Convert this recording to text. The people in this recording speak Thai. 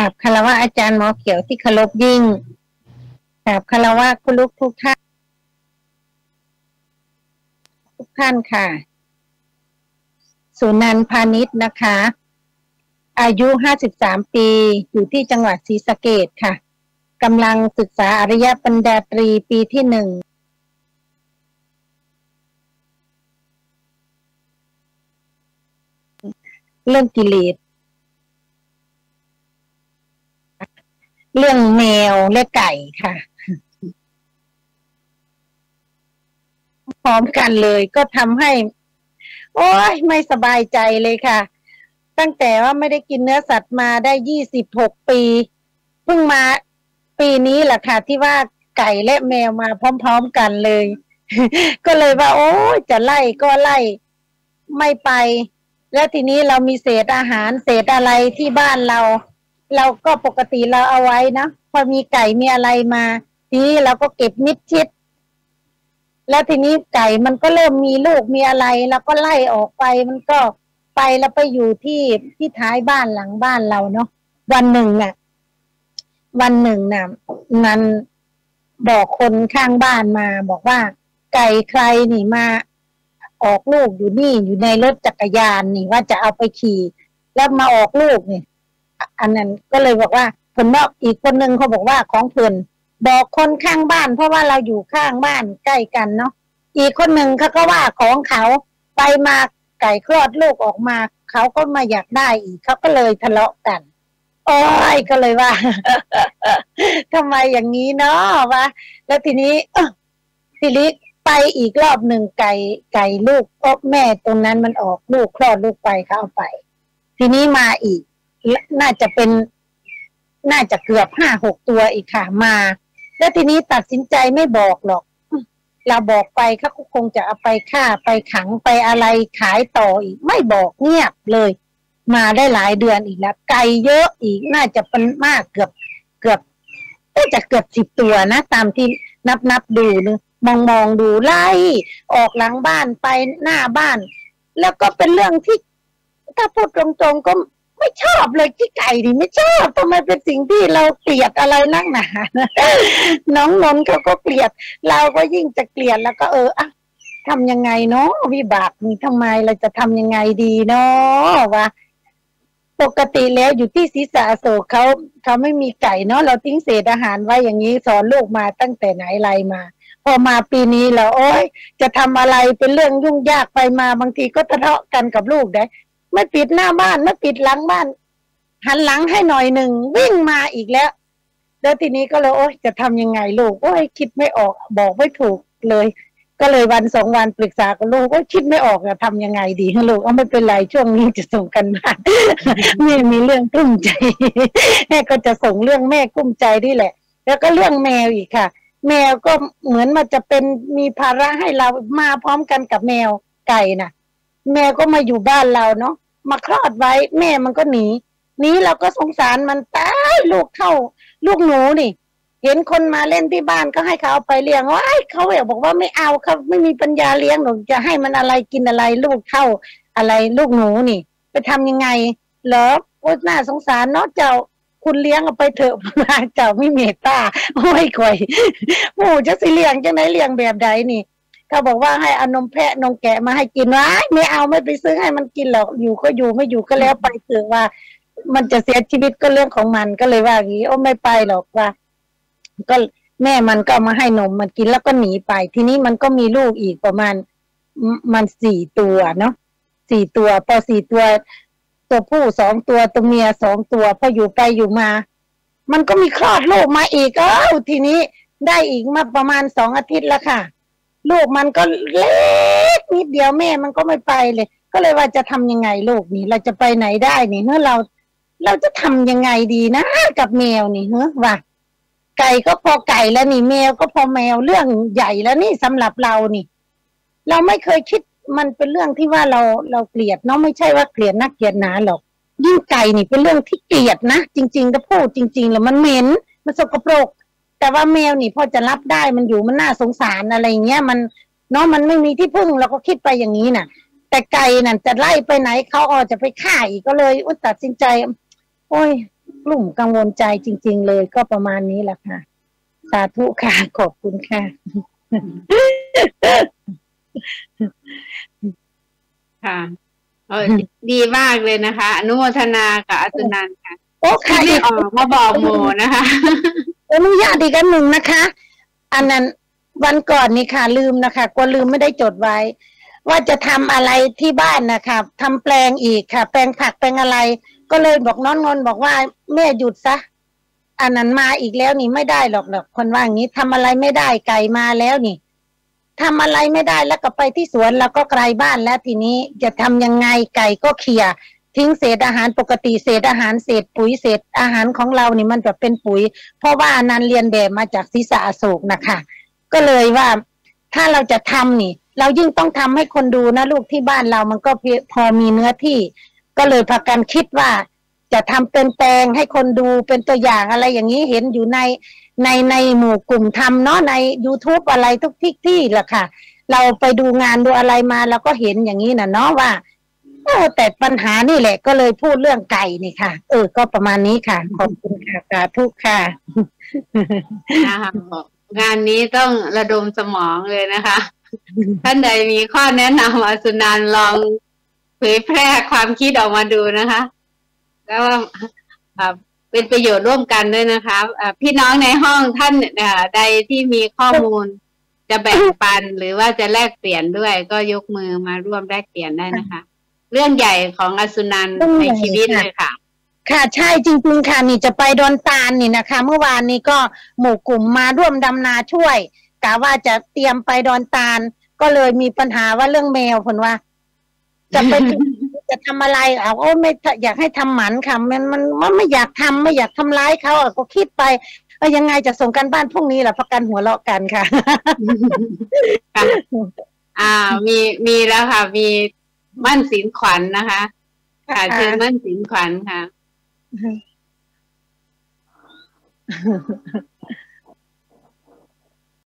บคารวะอาจารย์หมอเขียวที่เคารพยิ่งกราบคารวะคุณลูกทุกท่านค่ะสุนันท์พาณิชย์นะคะอายุ53 ปีอยู่ที่จังหวัดศรีสะเกษค่ะกำลังศึกษาอริยปริญญาตรีปีที่1เรื่องกิเลสเรื่องแมวและไก่ค่ะพร้อมกันเลยก็ทำให้โอ้ยไม่สบายใจเลยค่ะตั้งแต่ว่าไม่ได้กินเนื้อสัตว์มาได้26 ปีเพิ่งมาปีนี้แหละค่ะที่ว่าไก่และแมวมาพร้อมๆกันเลยก็เลยว่าโอ้ยจะไล่ก็ไล่ไม่ไปแล้วทีนี้เรามีเศษอาหารเศษอะไรที่บ้านเราก็ปกติเราเอาไว้นะพอมีไก่มีอะไรมาทีนี้เราก็เก็บมิดชิดแล้วทีนี้ไก่มันก็เริ่มมีลูกมีอะไรแล้วก็ไล่ออกไปมันก็ไปแล้วไปอยู่ที่ท้ายบ้านหลังบ้านเราเนาะวันหนึ่งน่ะมันบอกคนข้างบ้านมาบอกว่าไก่ใครนี่มาออกลูกอยู่นี่อยู่ในรถจักรยานนี่ว่าจะเอาไปขี่แล้วมาออกลูกนี่อันนั้นก็เลยบอกว่าเพิ่นว่าอีกคนนึงเขาบอกว่าของเพิ่นบอกคนข้างบ้านเพราะว่าเราอยู่ข้างบ้านใกล้กันเนาะอีกคนหนึ่งเขาก็ว่าของเขาไปมาไก่คลอดลูกออกมาเขาก็มาอยากได้อีกเขาก็เลยทะเลาะกันโอ้ยก็เลยว่า ทำไมอย่างนี้เนาะวะแล้วทีนี้ทีนี้ไปอีกรอบหนึ่งไก่ลูกแม่ตรงนั้นมันออกลูกคลอดลูกไปเขาเอาไปทีนี้มาอีกน่าจะเกือบ5-6 ตัวอีกค่ะมาแล้วทีนี้ตัดสินใจไม่บอกหรอกเราบอกไปเขาคงจะเอาไปฆ่าไปขังไปอะไรขายต่ออีกไม่บอกเงียบเลยมาได้หลายเดือนอีกแล้วไก่เยอะอีกน่าจะเป็นมากเกือบน่าจะเกือบ10 ตัวนะตามที่นับดูนึงมองดูไล่ออกหลังบ้านไปหน้าบ้านแล้วก็เป็นเรื่องที่ถ้าพูดตรงๆก็ไม่ชอบเลยที่ไก่ดิไม่ชอบทำไมเป็นสิ่งที่เราเกลียดอะไรนักหนาน้องนนท์เขาก็เกลียดเราก็ยิ่งจะเกลียดแล้วก็อะทำยังไงเนาะวิบากนี่ทำไมเราจะทำยังไงดีเนาะวะปกติแล้วอยู่ที่ศรีสะโศกเขาไม่มีไก่เนาะเราทิ้งเศษอาหารไว้อย่างนี้สอนลูกมาตั้งแต่ไหนไรมาพอมาปีนี้แล้วโอ๊ยจะทำอะไรเป็นเรื่องยุ่งยากไปมาบางทีก็ทะเลาะกันกับลูกได้ไม่ปิดหน้าบ้านไม่ปิดหลังบ้านหันหลังให้หน่อยหนึ่งวิ่งมาอีกแล้วทีนี้ก็เลยโอ๊ยจะทำยังไงลูกโอ๊ยคิดไม่ออกบอกไม่ถูกเลยก็เลย1-2 วันปรึกษากับลูกก็คิดไม่ออกจะทำยังไงดีให้ลูกไม่เป็นไรช่วงนี้จะส่งกันบ้านแม่มีเรื่องกุ้มใจแม่ก็จะส่งเรื่องแม่กุ้มใจนี่แหละแล้วก็เรื่องแมวอีกค่ะแมวก็เหมือนมันจะเป็นมีภาระให้เรามาพร้อมกันกับแมวไก่น่ะแมวก็มาอยู่บ้านเราเนาะมาคลอดไว้แม่มันก็หนีเราก็สงสารมันตายลูกหนูนี่เห็นคนมาเล่นที่บ้านก็ให้เขาเอาไปเลี้ยงว้ายเขาบอกว่าไม่เอาเขาไม่มีปัญญาเลี้ยงหนูจะให้มันอะไรกินอะไรลูกเข้าอะไรลูกหนูนี่ไปทำยังไงเหรอโอ๊ยน่าสงสารเนาะเจ้าคุณเลี้ยงเอาไปเถอะมาเจ้าไม่เมตตาโอ้ยก่อยโอ้จะสิเลี้ยงจังไหนเลี้ยงแบบใดนี่เขาบอกว่าให้เอานมแพะนมแกะมาให้กินว้ายไม่เอาไม่ไปซื้อให้มันกินหรอกอยู่ก็อยู่ไม่อยู่ก็แล้วไปเถอะว่ามันจะเสียชีวิตก็เรื่องของมันก็เลยว่าอย่างนี้โอ้ไม่ไปหรอกว่าก็แม่มันก็มาให้นมมันกินแล้วก็หนีไปทีนี้มันก็มีลูกอีกประมาณมัน4 ตัวเนาะ4 ตัวพอ4 ตัวตัวผู้2 ตัวตัวเมีย2 ตัวพออยู่ไปอยู่มามันก็มีคลอดลูกมาอีกทีนี้ได้อีกมาประมาณ2 อาทิตย์แล้วค่ะลูกมันก็เล็กนิดเดียวแม่มันก็ไม่ไปเลยก็เลยว่าจะทำยังไงลูกนี่เราจะไปไหนได้นี่เมื่อเราจะทำยังไงดีนะกับแมวนี่ว่าไก่ก็พอไก่แล้วนี่แมวก็พอแมวเรื่องใหญ่แล้วนี่สำหรับเรานี่เราไม่เคยคิดมันเป็นเรื่องที่ว่าเราเกลียดเนาะไม่ใช่ว่าเกลียดนักเกลียดหนาหรอกยิ่งไก่นี่เป็นเรื่องที่เกลียดนะจริงๆถ้าพูดจริงๆแล้วมันเหม็นมันสกปรกแต่ว่าแมวนี่พอจะรับได้มันอยู่มันน่าสงสารอะไรเงี้ยมันเนาะมันไม่มีที่พึ่งเราก็คิดไปอย่างนี้น่ะแต่ไก่นั่นจะไล่ไปไหนเขาจะไปฆ่าอีกก็เลยตัดสินใจโอ้ยกลุ่มกังวลใจจริงๆเลยก็ประมาณนี้แหละค่ะสาธุค่ะขอบคุณค่ะค่ะดีมากเลยนะคะ อนุโมทนากับอัศนันท์ค่ะโอ้ค่ะไม่ออกมาบอกหมู่นะคะอนุญาตอีกอันหนึ่งนะคะ อันนั้นวันก่อนนี่ค่ะลืมนะคะกลัวลืมไม่ได้จดไว้ ว่าจะทำอะไรที่บ้านนะคะทำแปลงอีกค่ะ แปลงผักแปลงอะไร ก็เลยบอกน้องนนท์บอกว่าแม่หยุดซะอันนั้นมาอีกแล้วนี่ไม่ได้หรอกคนว่าอย่างนี้ทำอะไรไม่ได้ไก่มาแล้วนี่ทำอะไรไม่ได้แล้วก็ไปที่สวนแล้วก็ไกลบ้านแล้วทีนี้จะทำยังไงไก่ก็เขี่ยทิ้งเศษอาหารปกติเศษอาหารเศษปุ๋ยเศษอาหารของเรานี่มันจะเป็นปุ๋ยเพราะว่านั้นเรียนแบบมาจากศีรษะอโศกนะคะก็เลยว่าถ้าเราจะทำนี่เรายิ่งต้องทำให้คนดูนะลูกที่บ้านเรามันก็พอมีเนื้อที่ก็เลยพากันคิดว่าจะทำเป็นแปลงให้คนดูเป็นตัวอย่างอะไรอย่างนี้เห็นอยู่ในหมู่กลุ่มทำเนาะใน YouTube อะไรทุกที่แหละค่ะเราไปดูงานดูอะไรมาเราก็เห็นอย่างนี้นะเนาะว่าแต่ปัญหานี่แหละก็เลยพูดเรื่องไก่นี่ค่ะก็ประมาณนี้ค่ะขอบคุณค่ะสาธุค่ะนะคะงานนี้ต้องระดมสมองเลยนะคะท่านใดมีข้อแนะนำอัศนันท์ลองเผยแพร่ความคิดออกมาดูนะคะแล้วว่าเป็นประโยชน์ร่วมกันด้วยนะคะพี่น้องในห้องท่านใดที่มีข้อมูลจะแบ่งปันหรือว่าจะแลกเปลี่ยนด้วยก็ยกมือมาร่วมแลกเปลี่ยนได้นะคะเรื่องใหญ่ของอัศนันท์ในชีวิตเลยค่ะค่ะใช่จริงๆค่ะนี่จะไปดอนตาลนี่นะคะเมื่อวานนี้ก็หมู่กลุ่มมาร่วมดำนาช่วยกะว่าจะเตรียมไปดอนตาลก็เลยมีปัญหาว่าเรื่องแมวคนว่าจะไปจะทำอะไรไม่อยากให้ทำหมันค่ะมันไม่อยากทำไม่อยากทำร้ายเขาก็คิดไปยังไงจะส่งกันบ้านพรุ่งนี้แหละพักกันหัวเราะกันค่ะมีแล้วค่ะมีมั่นสินขวัญนะคะค่ะเชิญมั่นสินขวัญค่ะ